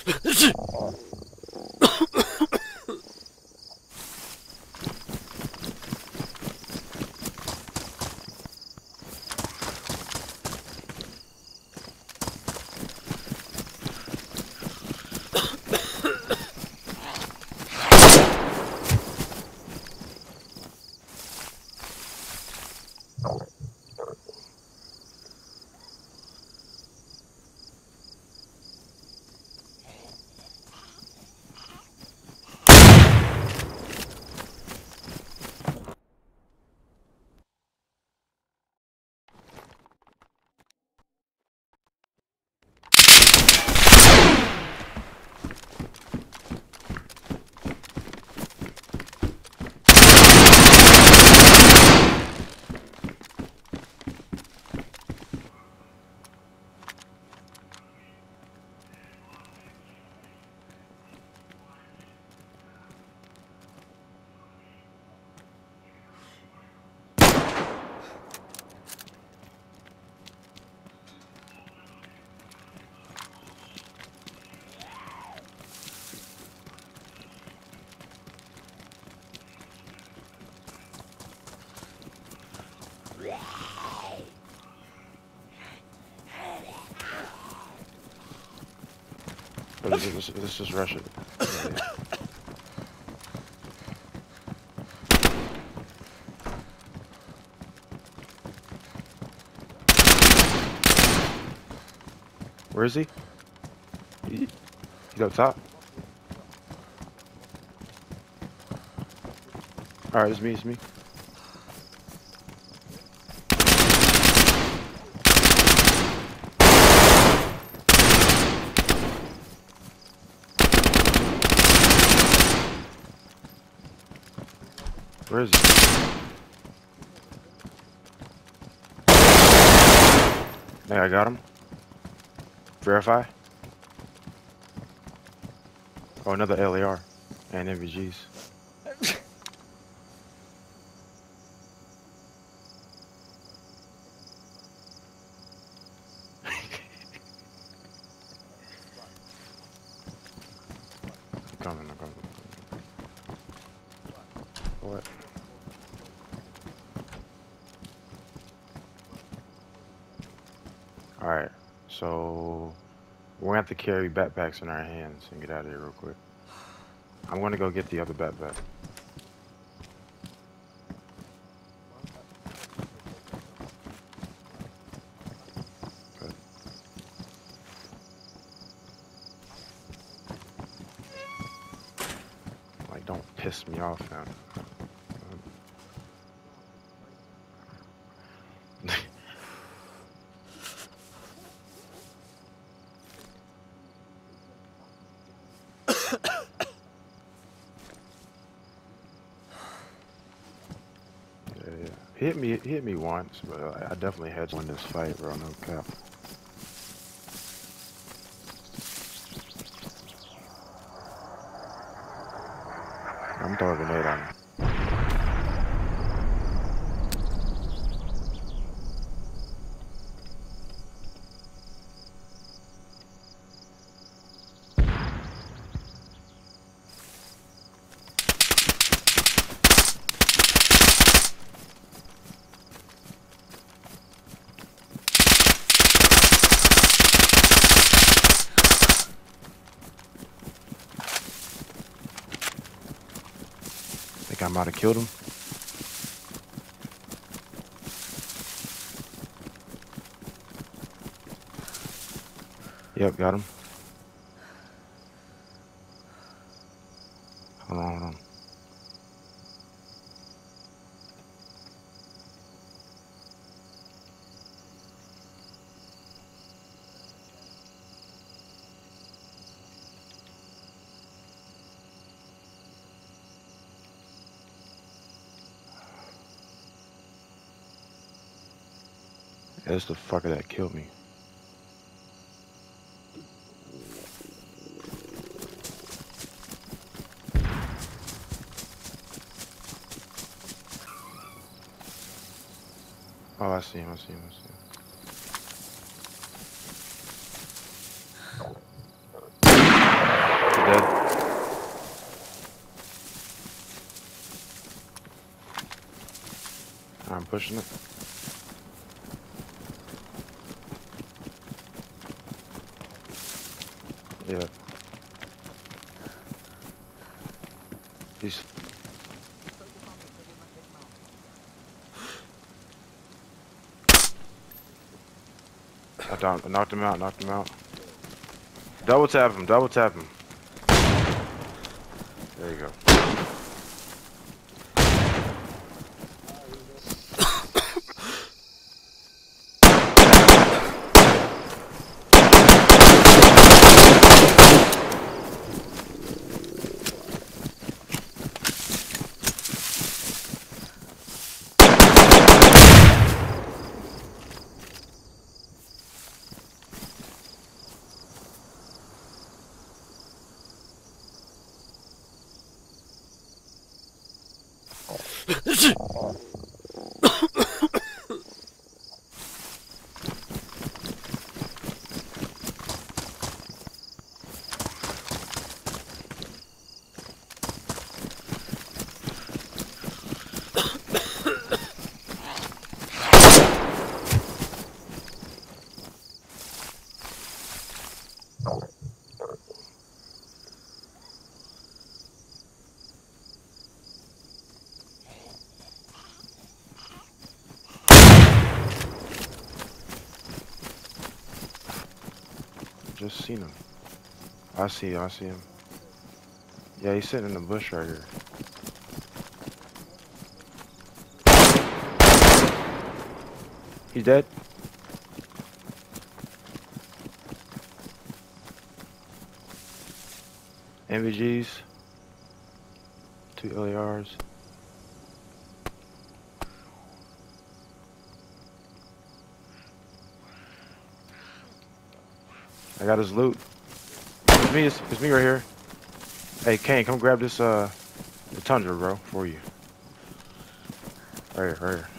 Let's just rush it. Yeah. Where is he? He's up top. Alright, it's me, it's me. Where is he? Hey, I got him. Verify. Oh, another LAR and NVGs. I'm coming. What? Alright, so we're gonna have to carry backpacks in our hands and get out of here real quick. I'm gonna go get the other backpack. Good. Like, don't piss me off now. He hit me once, but I definitely had to win this fight, bro. No cap. I'm throwing a grenade on him. I might have killed him. Yep, got him. Hold on. That's the fucker that killed me. Oh, I see him. pushing it. Yeah. He's... I knocked him out, knocked him out. Double tap him, double tap him. There you go. Just seen him. I see him. Yeah, he's sitting in the bush right here. He's dead. MVGs. 2 LARs. I got his loot. It's me right here. Hey, Kane, come grab this, the Tundra, bro, for you. Right here, right here.